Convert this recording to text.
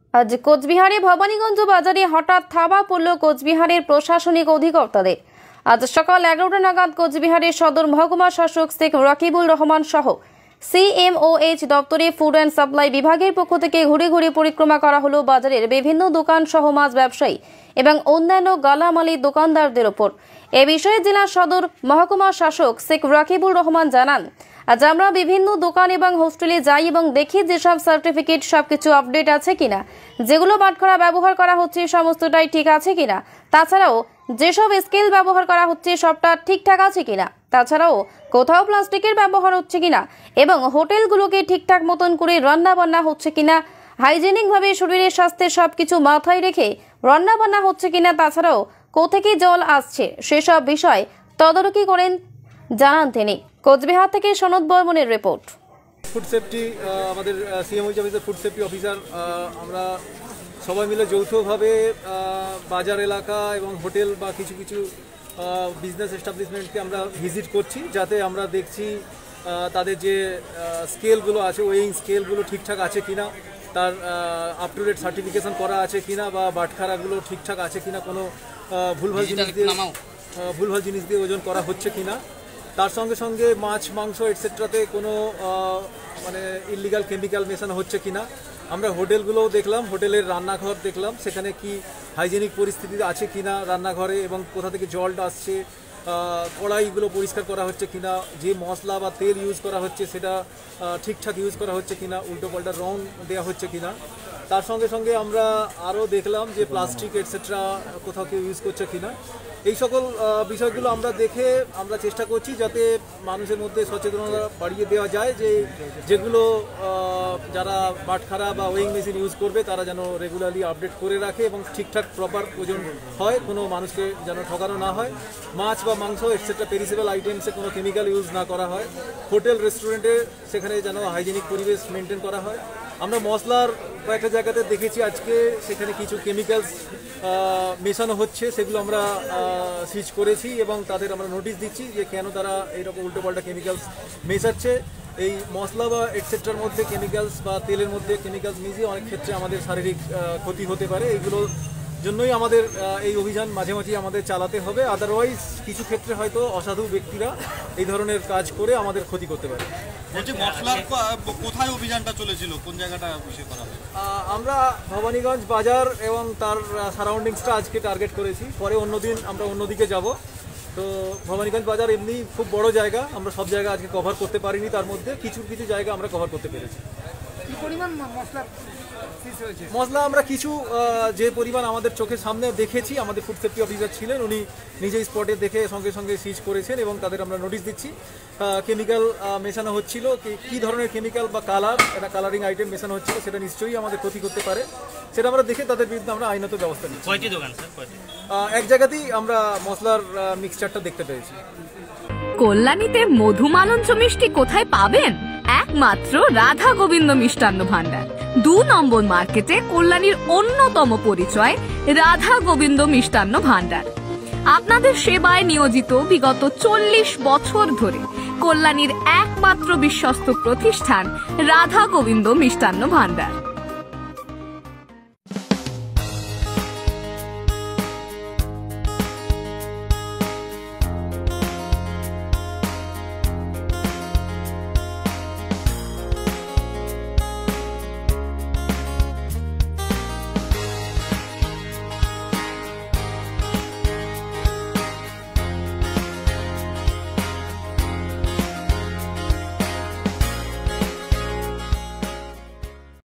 আজ কোচবিহারে ভবানীগঞ্জ বাজারে হঠাৎ থাবা পড়ল কোচবিহারের প্রশাসনিক অধিকর্তাদের। আজ সকাল 11টা নাগাদ কোচবিহারের সদর মহকুমা শাসক শেখ রাকিবুল রহমান সহ সিএমওএইচ দপ্তরে ফুড অ্যান্ড সাপ্লাই বিভাগের পক্ষ থেকে ঘুরে ঘুরে পরিক্রমা করা হলো বাজারের বিভিন্ন দোকান সহ মাছ ব্যবসায়ী এবং অন্যান্য গালামালির দোকানদারদের ওপর। এ বিষয়ে জেলা সদর মহকুমা শাসক শেখ রাকিবুল রহমান জানান, আজ আমরা বিভিন্ন দোকান এবং হোস্টেলে যাই এবং দেখি যেসব সার্টিফিকেট সবকিছু আপডেট আছে কিনা, যেগুলো বাটখারা ব্যবহার করা হচ্ছে সমস্তটাই ঠিক আছে কিনা, তাছাড়াও যেসব স্কেল ব্যবহার করা হচ্ছে সবটা ঠিকঠাক আছে কিনা, তাছাড়াও কোথাও প্লাস্টিকের ব্যবহার হচ্ছে কিনা এবং হোটেলগুলোকে ঠিকঠাক মতন করে রান্না বান্না হচ্ছে কিনা, হাইজেনিকভাবে শরীরের স্বাস্থ্যের সবকিছু মাথায় রেখে রান্না বান্না হচ্ছে কিনা, তাছাড়াও কোথেকে জল আসছে সেসব বিষয় তদারকি করেন জানান তিনি। কোচবিহার থেকে সনদ বর্মনের রিপোর্ট। ফুড সেফটি আমাদের CMOH officer food safety officer আমরা সবাই মিলে যৌথভাবে বাজার এলাকা এবং হোটেল বা কিছু কিছু বিজনেস এস্টাবলিশমেন্টকে আমরা ভিজিট করছি, যাতে আমরা দেখছি তাদের যে স্কেলগুলো আছে, ওয়েইং স্কেলগুলো ঠিকঠাক আছে কিনা, তার আপ টু ডেট সার্টিফিকেশন করা আছে কিনা, বা বাটখারাগুলো ঠিকঠাক আছে কিনা, কোনো ভুলভাল জিনিস দিয়ে ওজন করা হচ্ছে কিনা। তার সঙ্গে সঙ্গে মাছ মাংস এটসেট্রাতে কোনো মানে ইলিগাল কেমিক্যাল মেশানো হচ্ছে কিনা। আমরা হোটেলগুলোও দেখলাম, হোটেলের রান্নাঘর দেখলাম, সেখানে কি হাইজেনিক পরিস্থিতি আছে কিনা রান্নাঘরে, এবং কোথা থেকে জলটা আসছে, কড়াইগুলো পরিষ্কার করা হচ্ছে কিনা, যে মশলা বা তেল ইউজ করা হচ্ছে সেটা ঠিকঠাক ইউজ করা হচ্ছে কিনা, উল্টো পাল্টা রং দেওয়া হচ্ছে কিনা। তার সঙ্গে সঙ্গে আমরা আরও দেখলাম যে প্লাস্টিক এটসেট্রা কোথাও কেউ ইউজ করছে কিনা। এই সকল বিষয়গুলো আমরা দেখে আমরা চেষ্টা করছি যাতে মানুষের মধ্যে সচেতনতা বাড়িয়ে দেওয়া যায়, যে যেগুলো যারা বাটখারা বা ওয়েইং মেশিন ইউজ করবে তারা যেন রেগুলারলি আপডেট করে রাখে এবং ঠিকঠাক প্রপার ওজন হয়, কোনো মানুষকে যেন ঠকানো না হয়। মাছ বা মাংস এটসেট্রা পেরিসেবল আইটেমসে কোনো কেমিক্যাল ইউজ না করা হয়। হোটেল রেস্টুরেন্টে সেখানে যেন হাইজেনিক পরিবেশ মেনটেন করা হয়। আমরা মশলার কয়েকটা জায়গাতে দেখেছি আজকে সেখানে কিছু কেমিক্যালস মেশানো হচ্ছে, সেগুলো আমরা সিজ করেছি এবং তাদের আমরা নোটিশ দিচ্ছি যে কেন তারা এইরকম উল্টোপাল্টা কেমিক্যালস মেশাচ্ছে। এই মশলা বা এটসেট্রার মধ্যে কেমিক্যালস বা তেলের মধ্যে কেমিক্যালস মিশিয়ে অনেক ক্ষেত্রে আমাদের শারীরিক ক্ষতি হতে পারে। এইগুলোর জন্যই আমাদের এই অভিযান মাঝে মাঝে আমাদের চালাতে হবে, আদারওয়াইজ কিছু ক্ষেত্রে হয়তো অসাধু ব্যক্তিরা এই ধরনের কাজ করে আমাদের ক্ষতি করতে পারে। মশলার কোথায় অভিযানটা চলেছিল, কোন জায়গাটা বিষয় করা হয়? আমরা ভবানীগঞ্জ বাজার এবং তার সারাউন্ডিংসটা আজকে টার্গেট করেছি, পরে অন্যদিন আমরা অন্যদিকে যাব। তো ভবানীগঞ্জ বাজার এমনি খুব বড় জায়গা, আমরা সব জায়গা আজকে কভার করতে পারিনি, তার মধ্যে কিছু কিছু জায়গা আমরা কভার করতে পেরেছি। মশলা আমরা কিছু যে পরিমাণ আমাদের চোখের সামনে দেখেছি, আমাদের ফুড সেফটি অফিসার ছিলেন, উনি নিজেই স্পটে দেখে সঙ্গে সঙ্গে সিজ করেছেন এবং তাদের আমরা নোটিশ দিচ্ছি। কেমিক্যাল মেশানো হচ্ছিল, কি ধরনের কেমিক্যাল বা কালার, এটা কালারিং আইটেম মেশানো হচ্ছিল, সেটা নিশ্চয়ই আমাদের ক্ষতি করতে পারে, সেটা আমরা দেখে তাদের বিরুদ্ধে আমরা আইনত ব্যবস্থা নিচ্ছি। এক জায়গাতেই আমরা মশলার মিক্সচারটা দেখতে পেয়েছি। কল্যাণীতে মধুমালঞ্চ মিষ্টি কোথায় পাবেন? একমাত্র রাধা গোবিন্দ মিষ্টান্ন ভান্ডার, 2 নম্বর মার্কেটে কল্যাণীর অন্যতম পরিচয় রাধা গোবিন্দ মিষ্টান্ন ভান্ডার। আপনাদের সেবায় নিয়োজিত বিগত 40 বছর ধরে কল্যাণীর একমাত্র বিশ্বস্ত প্রতিষ্ঠান রাধা গোবিন্দ মিষ্টান্ন ভান্ডার।